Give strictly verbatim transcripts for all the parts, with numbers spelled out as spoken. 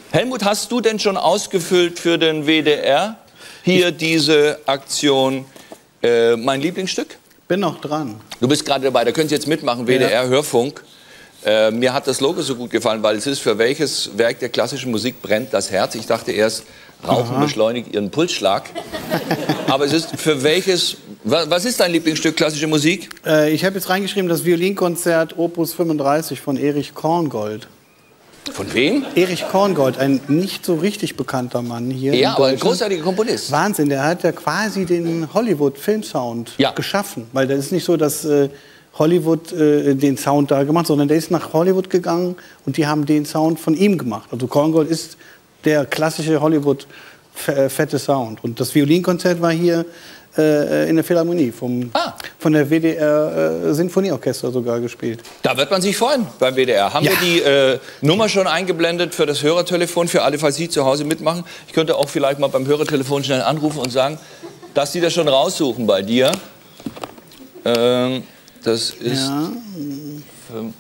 Helmut, hast du denn schon ausgefüllt für den W D R hier ich diese Aktion, äh, mein Lieblingsstück? Bin noch dran. Du bist gerade dabei, da können Sie jetzt mitmachen, W D R, ja. Hörfunk. Äh, mir hat das Logo so gut gefallen, weil es ist, für welches Werk der klassischen Musik brennt das Herz? Ich dachte erst, Rauchen Aha. beschleunigt Ihren Pulsschlag. Aber es ist für welches, was ist dein Lieblingsstück klassische Musik? Äh, ich habe jetzt reingeschrieben, das Violinkonzert Opus fünfunddreißig von Erich Korngold. Von wem? Erich Korngold, ein nicht so richtig bekannter Mann hier. Ja, aber ein großartiger Komponist. Wahnsinn, der hat ja quasi den Hollywood-Filmsound ja. geschaffen. Weil das ist nicht so, dass äh, Hollywood äh, den Sound da gemacht hat, sondern der ist nach Hollywood gegangen und die haben den Sound von ihm gemacht. Also Korngold ist der klassische Hollywood-fette Sound. Und das Violinkonzert war hier äh, in der Philharmonie, vom, ah. von der W D R-Sinfonieorchester äh, sogar gespielt. Da wird man sich freuen beim W D R. Haben ja. wir die äh, Nummer schon eingeblendet für das Hörertelefon, für alle, falls Sie zu Hause mitmachen? Ich könnte auch vielleicht mal beim Hörertelefon schnell anrufen und sagen, dass die das schon raussuchen bei dir. Ähm, das ist ja. fünf,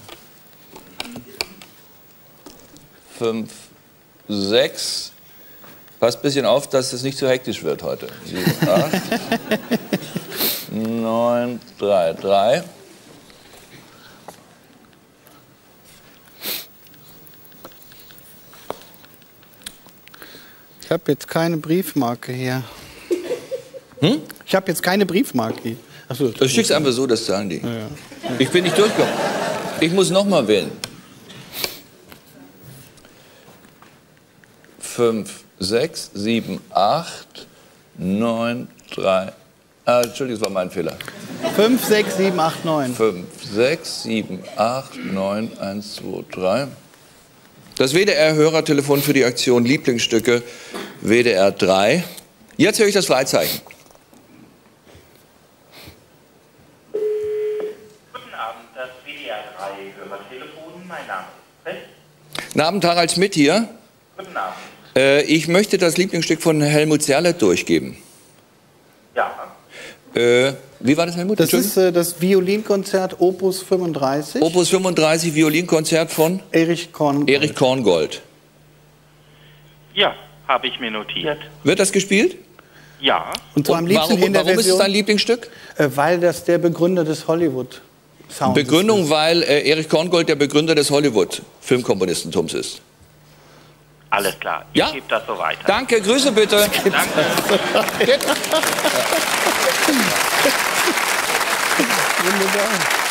fünf, sechs. Passt ein bisschen auf, dass es nicht so hektisch wird heute. sieben, acht, neun, drei, drei. Ich habe jetzt keine Briefmarke hier. Hm? Ich habe jetzt keine Briefmarke hier. Ach so, das schickst einfach so, das sagen die. Ja, ja. Ich bin nicht durchgekommen. Ich muss noch mal wählen. Fünf, sechs, sieben, acht, neun, drei. Ah, Entschuldigung, das war mein Fehler. Fünf, sechs, sieben, acht, neun. Fünf, sechs, sieben, acht, neun, eins, zwei, drei. Das W D R-Hörertelefon für die Aktion Lieblingsstücke W D R drei. Jetzt höre ich das Freizeichen. Guten Abend, das W D R drei Hörertelefon. Mein Name ist Fest. Guten Abend, Harald Schmidt hier. Guten Abend. Äh, ich möchte das Lieblingsstück von Helmut Zerlett durchgeben. Ja. Äh, wie war das, Helmut? Das ist äh, das Violinkonzert Opus fünfunddreißig. Opus fünfunddreißig, Violinkonzert von? Erich Korngold. Erich Korngold. Ja, habe ich mir notiert. Wird das gespielt? Ja. Und zwar am liebsten warum, in der warum Version, ist es dein Lieblingsstück? Äh, weil das der Begründer des Hollywood-Sounds ist. Begründung, weil äh, Erich Korngold der Begründer des Hollywood-Filmkomponistentums ist. Alles klar, ich ja? gebe das so weiter. Danke, Grüße bitte. Danke. Wunderbar.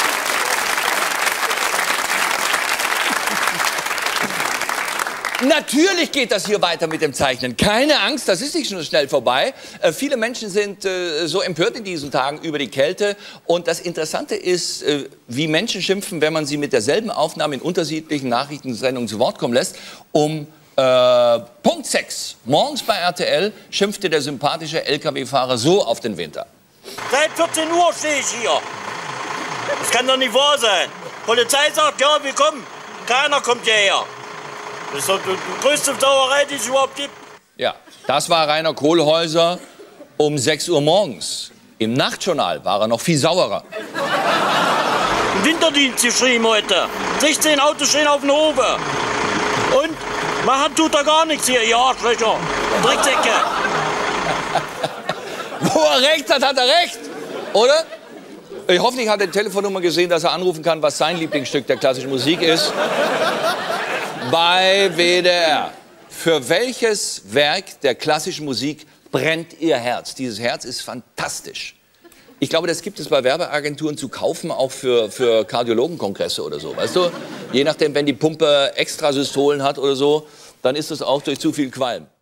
Natürlich geht das hier weiter mit dem Zeichnen. Keine Angst, das ist nicht so schnell vorbei. Äh, viele Menschen sind äh, so empört in diesen Tagen über die Kälte. Und das Interessante ist, äh, wie Menschen schimpfen, wenn man sie mit derselben Aufnahme in unterschiedlichen Nachrichtensendungen zu Wort kommen lässt. Um äh, Punkt sechs, morgens bei R T L, schimpfte der sympathische L K W-Fahrer so auf den Winter. Seit vierzehn Uhr stehe ich hier. Das kann doch nicht wahr sein. Die Polizei sagt, ja, wir kommen. Keiner kommt hierher. Das ist doch die größte Sauerei, die es überhaupt gibt. Ja, das war Rainer Kohlhäuser um sechs Uhr morgens. Im Nachtjournal war er noch viel sauerer. Im Winterdienst geschrieben heute. sechzehn Autos stehen auf dem Hofe. Und machen tut er gar nichts hier, ihr Arschlöcher. Drecksäcke. Wo er recht hat, hat er recht. Oder? Ich hoffe, ich hat die Telefonnummer gesehen, dass er anrufen kann, was sein Lieblingsstück der klassischen Musik ist. Bei W D R. Für welches Werk der klassischen Musik brennt Ihr Herz? Dieses Herz ist fantastisch. Ich glaube, das gibt es bei Werbeagenturen zu kaufen, auch für, für Kardiologenkongresse oder so. Weißt du? Je nachdem, wenn die Pumpe Extrasystolen hat oder so, dann ist es auch durch zu viel Qualm.